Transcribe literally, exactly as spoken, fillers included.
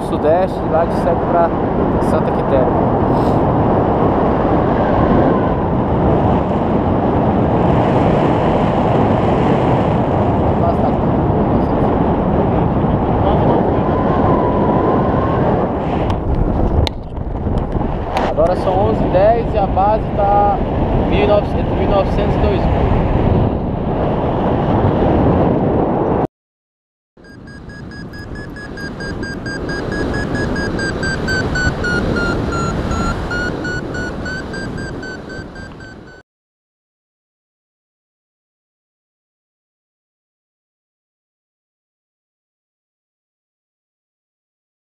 pro sudeste e lá a gente segue pra Santa Quitéria. Agora são onze e dez e a base está entre mil e novecentos e dois mil.